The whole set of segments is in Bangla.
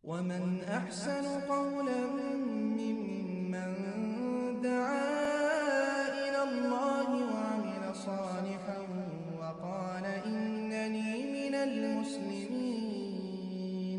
ومن أحسن قولا ممن دعا إلى الله وعمل صالحا وقال إنني من المسلمين।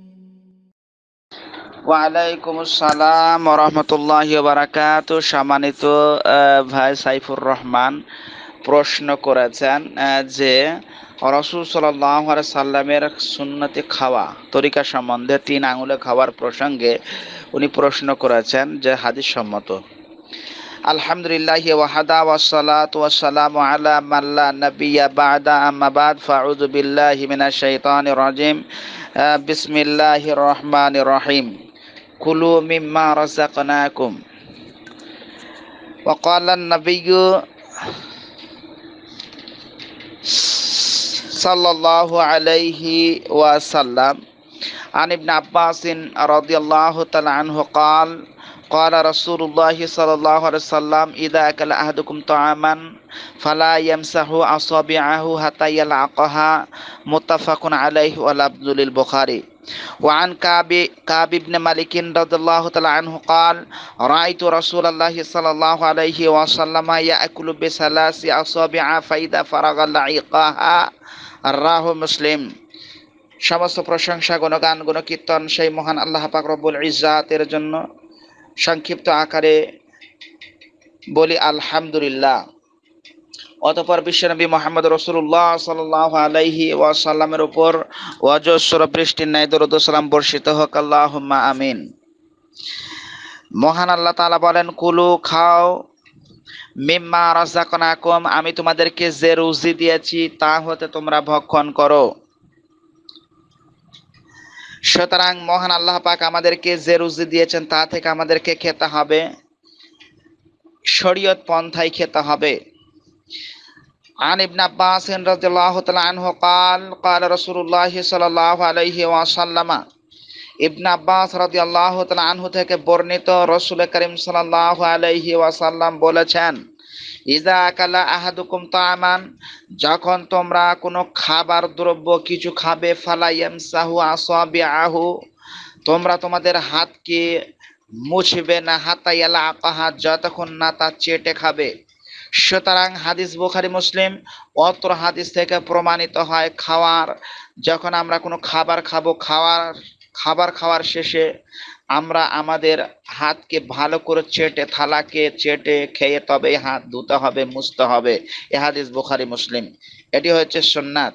ওয়ালাইকুম আসসালাম ওয়া রাহমাতুল্লাহি ওয়া বারাকাতুহু। সম্মানিত ভাই সাইফুর রহমান প্রশ্ন করেছেন যে রাসূল সাল্লাল্লাহু আলাইহি সাল্লামের সুন্নতি খাওয়া তরিকা সম্বন্ধে 3 আঙ্গুলে খাওয়ার প্রসঙ্গে উনি প্রশ্ন করেছেন যে হাদিস সম্মত। আলহামদুলিল্লাহি ওয়াহদা ওয়াসসালাতু ওয়াসসালামু আলা মান লা নাবিয়্যা বা'দা আম্মা বা'দ ফাউযু বিল্লাহি মিনাশ শাইতানির রাজিম। বিসমিল্লাহির রহমানির রহিম। কুলু মিম্মা রাযাকনাকুম। ওয়া ক্বালা আন-নাবিয়্যু সাল্লাল্লাহু আলাইহি ওয়াসাল্লাম আন ইবনে আব্বাসিন রাদিয়াল্লাহু তাআলা আনহু قال قال رسول الله صلى الله عليه وسلم إذا أكل أحدكم طعاما فلا يمسح أصابعه حتى يلعقها متفق عليه واللفظ للبخاري وعن كعب بن مالك رضي الله تعالى عنه قال رأيت رسول الله صلى الله عليه وسلم يأكل بثلاث أصابع فإذا فرغ لعقها রাহু মুসলিম। সমস্ত প্রশংসা গুণগান গুণকীর্তন সেই মহান আল্লাহ পাক রব্বুল ইজ্জাতের জন্য। সংক্ষিপ্ত আকারে বলি আলহামদুলিল্লাহ। অতঃপর বিশ্বনবী মুহাম্মদ রাসূলুল্লাহ সাল্লাল্লাহু আলাইহি ওয়াসাল্লামের উপর অজস্র বৃষ্টির ন্যায় দরুদ ও সালাম বর্ষিত হোক, আল্লাহুম্মা আমিন। মহান আল্লাহ তাআলা বলেন, কুলু খাও, মিম্মা রাযাকনাকুম, আমি তোমাদেরকে যে রুজি দিয়েছি তা হতে তোমরা ভক্ষণ করো। সুতরাং মহান আল্লাহ পাক আমাদেরকে যে রুজি দিয়েছেন তা থেকে আমাদেরকে খেতে হবে, শরীয়ত পন্থায় খেতে হবে। আন ইবনে আব্বাস রাদিয়াল্লাহু তাআলা আনহু قال قال رسول الله صلى الله عليه وسلم, ইবনে আব্বাস রাদিয়াল্লাহু তাআলা আনহু থেকে বর্ণিত, রাসূল করিম সাল্লাল্লাহু আলাইহি ওয়াসাল্লাম বলেছেন, ইযা আকালা আহাদুকুম তাআমান, যখন তোমরা কোনো খাবার দ্রব্য কিছু খাবে, ফালা ইয়ামসাহু আসাবিআহু, তোমরা তোমাদের হাতকে মুছবে না, হাত্তা ইয়ালাকাহা, যতক্ষণ না তা চেটে খাবে। সুতরাং হাদিস বুখারী মুসলিম। অত্র হাদিস থেকে প্রমাণিত হয় যখন আমরা কোনো খাবার খাবো, খাবার খাওয়ার শেষে আমরা আমাদের হাতকে ভালো করে চেটে, থালাকে চেটে খেয়ে তবে হাত ধুতে হবে, মুছতে হবে। এ হাদিস বুখারী মুসলিম। এটি হচ্ছে সুন্নাত।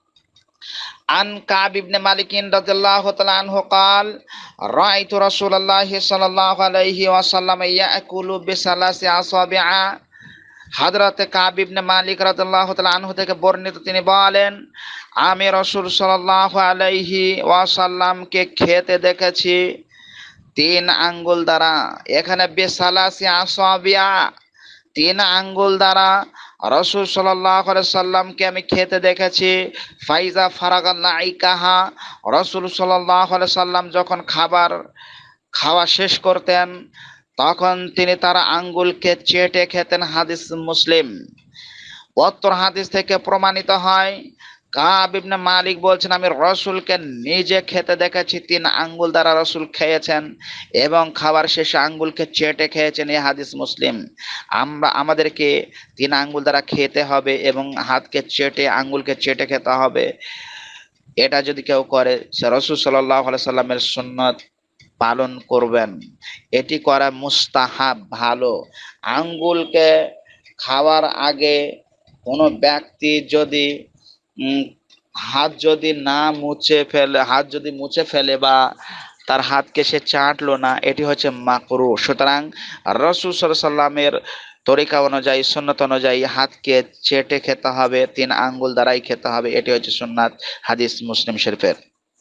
আন কাব ইবনে মালিক রাদিয়াল্লাহু তাআলা আনহু قال রাআইতু রাসূলুল্লাহি সাল্লাল্লাহু আলাইহি ওয়াসাল্লাম ইয়াকুলু বিসালাসি আসাবিআ। হযরতে কাব ইবনে মালিক রাদিয়াল্লাহু তাআলা আনহু থেকে বর্ণিত, তিনি বলেন, আমি রাসূল সাল্লাল্লাহু আলাইহি ওয়াসাল্লামকে খেতে দেখেছি 3 আঙ্গুল দ্বারা। এখানে বিসালাসি আসাবিআ, 3 আঙ্গুল দ্বারা রাসূল সাল্লাল্লাহু আলাইহি সাল্লামকে আমি খেতে দেখেছি। ফাইজা ফারাগা লাইকাহা, রাসূল সাল্লাল্লাহু আলাইহি সাল্লাম যখন খাওয়া শেষ করতেন তখন তিনি তার আঙ্গুলকে চেটে খেতেন। হাদিস মুসলিম। অত্র হাদিস থেকে প্রমাণিত হয়, কাব ইবনে মালিক বলছেন, আমি রাসূলকে নিজে খেতে দেখেছি, 3 আঙ্গুল দ্বারা রাসূল খেয়েছেন এবং খাবার শেষে আঙ্গুলকে চেটে খেয়েছেন। এই হাদিস মুসলিম। আমাদেরকে 3 আঙ্গুল দ্বারা খেতে হবে এবং হাতকে চেটে, আঙ্গুলকে চেটে খেতে হবে। এটা যদি কেউ করে, সে রাসূল সাল্লাল্লাহু আলাইহি সাল্লামের সুন্নাত পালন করবেন। এটি করা মুস্তাহাব, ভালো। আঙ্গুলকে খাওয়ার আগে কোনো ব্যক্তি যদি হাত যদি মুছে ফেলে বা তার হাতকে সে চাটলো না, এটি হচ্ছে মাকরুহ। সুতরাং রাসূল সাল্লাল্লাহু আলাইহি সাল্লামের তরিকা অনুযায়ী, সুন্নাত অনুযায়ী হাতকে চেটে খেতে হবে, 3 আঙ্গুল দ্বারাই খেতে হবে। এটি হচ্ছে সুন্নাত। হাদিস মুসলিম শরীফের।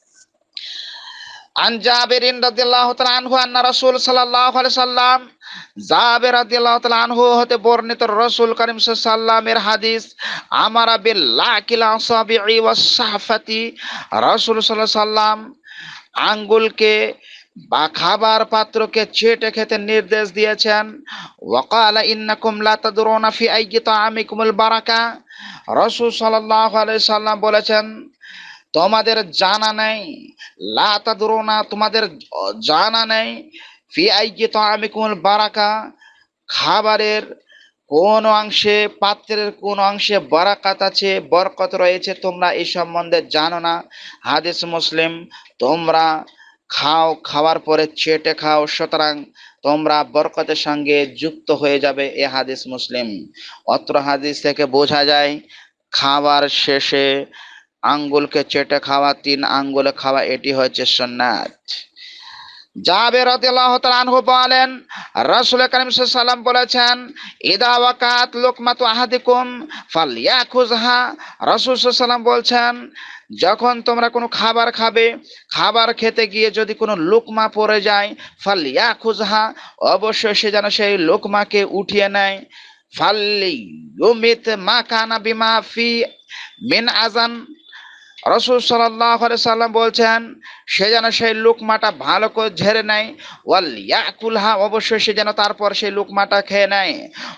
আন জাবির রাদিয়াল্লাহু তাআলা আনহু আন্না রাসূল সাল্লাল্লাহু আলাইহি সাল্লাম, জাবির রাদিয়াল্লাহু তাআলা আনহু হতে বর্ণিত, রাসূল কারীম সাল্লাল্লাহু আলাইহি সাল্লামের হাদিস, আমারা বিল লাকিল আসাবি'i ওয়াস সাহফাতি, রাসূল সাল্লাল্লাহু আলাইহি সাল্লাম আঙ্গুলকে বা খাবার পাত্রকে চেটে খেতে নির্দেশ দিয়েছেন। ওয়াকালা ইন্নাকুম লা তাদরুনা ফি আইয়ি তাআমিকুমুল বারাকা, রাসূল সাল্লাল্লাহু আলাইহি সাল্লাম বলেছেন, তোমাদের জানা নেই, লা তাদরুনা তোমাদের জানা নেই, ফি আইয়ি তাআমিকুমুল বারাকা খাবারের কোন অংশে, পাত্রের কোন অংশে বারাকাত আছে, বরকত রয়েছে, তোমরা এই সম্বন্ধে জানো না। হাদিস মুসলিম। তোমরা খাও, খাওয়ার পরে চেটে খাও, সুতরাং তোমরা বরকতের সঙ্গে যুক্ত হয়ে যাবে। এ হাদিস মুসলিম। অত্র হাদিস থেকে বোঝা যায় খাবার শেষে আঙ্গুলকে চেটে খাওয়া, 3 আঙ্গুলে খাওয়া, এটি হচ্ছে সুন্নাত। জাবের রাদিয়াল্লাহু তাআলা আনহু বলেন, রাসূল কারীম সাল্লাল্লাহু আলাইহি ওয়াসাল্লাম বলেছেন, ইদা ওয়াকাত লুকমাতু আহাদিকুম ফালইয়াখুযহা। রাসূল সাল্লাল্লাহু আলাইহি ওয়াসাল্লাম বলছেন, যখন তোমরা কোনো খাবার খাবে, খাবার খেতে গিয়ে যদি কোনো লোকমা পড়ে যায়, ফালইয়াখুযহা অবশ্যই সে যেন সেই লোকমাকে উঠিয়ে নেয়। ফালইয়ুমিত মা কানা বিমা ফি মিন আযান। রাসূল সাল্লাল্লাহু আলাইহি সাল্লাম বলছেন, সে যেন সেই লুকমাটা ভালো করে ঝেড়ে নেয়। ওয়াল ইয়াকুলহা অবশ্যই সে যেন তারপর সেই লুকমাটা খেয়ে নেয়।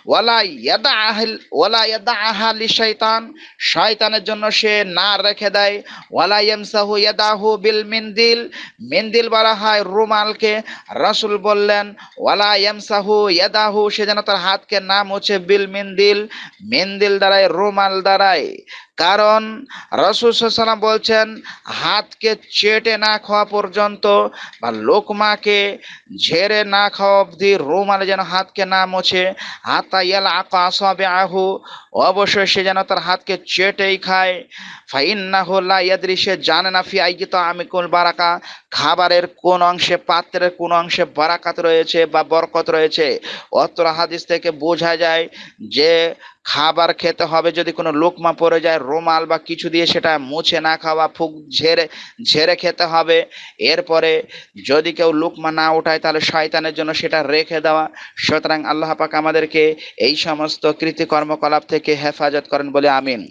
ওয়ালা ইয়াদাহা লিশাইতান শয়তানের জন্য সে না রেখে দেয়। ওয়ালা ইয়ামসাহু ইয়াদাহু বিল মিনদিল, মিনদিল বলা হয় রুমালকে। রাসূল বললেন, ওয়ালা ইয়ামসাহু ইয়াদাহু সে যেন তার হাতকে না মুছে বিল মিনদিল, মিনদিল দ্বারাই, রুমাল দ্বারাই। কারণ রাসূল সাল্লাল্লাহু আলাইহি ওয়াসাল্লাম বলছেন, হাতকে চেটে না খাওয়া পর্যন্ত বা লোকমাকে ঝেড়ে না খাওয়া অবধি রুমালে যেন হাতকে না মোছে। হাতা ইয়ালআকা আসাবিআহু অবশ্যই সে যেন তার হাতকে চেটেই খায়। ফাইন্নাহু লা ইয়াদরি সে জানে না ফি আইয়ি তাআমিকুল বারাকা খাবারের কোন অংশে, পাত্রের কোন অংশে বারাকাত রয়েছে বা বরকত রয়েছে। অত্র হাদিস থেকে বোঝা যায় যে খাবার খেতে হবে, যদি কোনো লোকমা পড়ে যায় রুমাল বা কিছু দিয়ে সেটা মুছে না খাওয়া, ফুক ঝেড়ে ঝেড়ে খেতে হবে। এরপরে যদি কেউ লোকমা না উঠায় তাহলে শয়তানের জন্য সেটা রেখে দেওয়া। সুতরাং আল্লাহ পাক আমাদেরকে এই সমস্ত কৃতি কর্মকলাপ থেকে হেফাজত করেন বলে আমিন।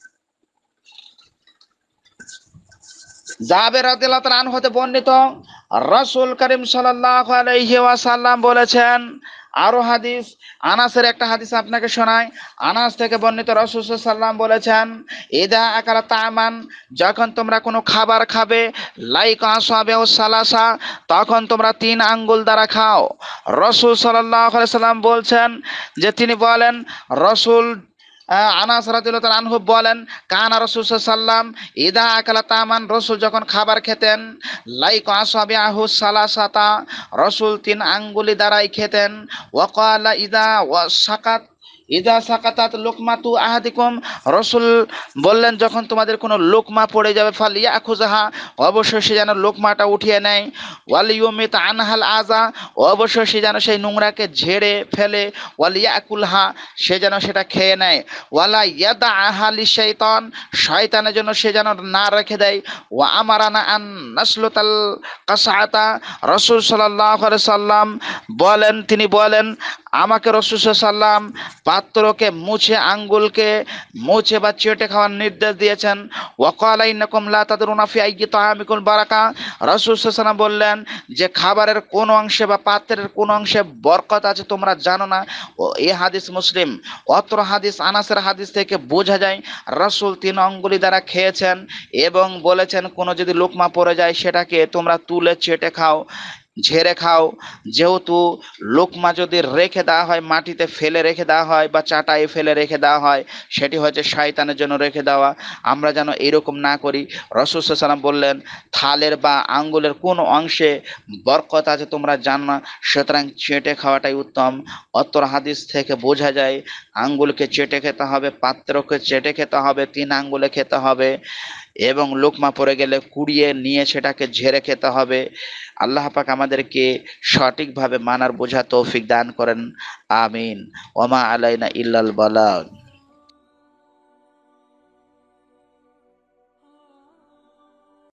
জাবের রাদিয়াল্লাহু তাআলা আনহু হতে বর্ণিত, রাসূল কারীম সাল্লাল্লাহু আলাইহি ওয়াসাল্লাম বলেছেন। আরো হাদিস, আনাসের একটা হাদিস আপনাকে শোনায়। আনাস থেকে বর্ণিত, রাসূল সাল্লাল্লাহু আলাইহি ওয়াসাল্লাম বলেছেন, ইদা আকালা তামান যখন তোমরা কোনো খাবার খাবে, লাইকা আসাবিউ সালাসা তখন তোমরা 3 আঙ্গুল দ্বারা খাও। রাসূল সাল্লাল্লাহু আলাইহি ওয়াসাল্লাম বলছেন যে তিনি বলেন, রাসূল আনাস রাদিয়াল্লাহু তাআলা আনহু বলেন, কানা রাসূল সাল্লাল্লাহু আলাইহি ওয়াসাল্লাম ইদা আকালা তামান রাসূল যখন খাবার খেতেন, লাইকা আসাবিআহু সালাসাতা রাসূল 3 আঙ্গুলি দ্বারাই খেতেন। ওয়াকালা ইদা সাকাতাত লুকমাতু আহাদিকুম রাসূল বললেন, যখন তোমাদের কোনো লোকমা পড়ে যাবে, ফালিয়াখুযহা অবশ্যই সে যেন লোকমাটা উঠিয়ে নেয়। ওয়ালিয়ুমিত আনহাল আযা অবশ্যই সে যেন সেই নোংরাকে ঝেড়ে ফেলে। ওয়ালিয়াকুলহা সে যেন সেটা খেয়ে নেয়। ওয়ালা ইয়াদাহা লিশাইতান শয়তানের জন্য সে যেন না রেখে দেয়। ওয়া আমারানা আন নাসলুতাল কাসআতা রাসূল সাল্লাল্লাহু আলাইহি সাল্লাম বলেন, তিনি বলেন, আমাকে রাসূল সাল্লাল্লাহু আলাইহি সাল্লাম পাত্রকে মুছে, আঙ্গুলকে মুছে বা চেটে খাওয়ার নির্দেশ দিয়েছেন। ওয়াকালা ইন্নাকুম লা তাদরুনা ফি আইয়ি তাআমিকুল বারাকা রাসূল সাল্লাল্লাহু আলাইহি সাল্লাম বললেন যে খাবারের কোন অংশে বা পাত্রের কোন অংশে বরকত আছে তোমরা জানো না। এই হাদিস মুসলিম। অত্র হাদিস আনাসের হাদিস থেকে বোঝা যায় রাসূল 3 আঙ্গুলি দ্বারা খেয়েছেন এবং বলেছেন কোনো যদি লোকমা পড়ে যায় সেটাকে তোমরা তুলে চেটে খাও, ঝেড়ে খাও। যেহেতু লোকমা যদি রেখে দেওয়া হয়, মাটিতে ফেলে রেখে দেওয়া হয় বা চাটাই ফেলে রেখে দেওয়া হয়, সেটি হচ্ছে শয়তানের জন্য রেখে দেওয়া। আমরা যেন এরকম না করি। রাসূল সাল্লাল্লাহু আলাইহি ওয়াসাল্লাম বললেন, থালের বা আঙ্গুলের কোন অংশে বরকত আছে তোমরা জানো না, সুতরাং চেটে খাওয়াটাই উত্তম। অত্র হাদিস থেকে বোঝা যায় আঙ্গুলকে চেটে খেতে হবে, পাত্রকে চেটে খেতে হবে, 3 আঙ্গুলে খেতে হবে এবং লোকমা পড়ে গেলে কুড়িয়ে নিয়ে সেটাকে ঝেড়ে খেতে হবে। আল্লাহ পাক আমাদেরকে সঠিকভাবে মানার বোঝা তৌফিক দান করেন। আমিন। ওমা আলাইনা ইল্লাল বালাগ।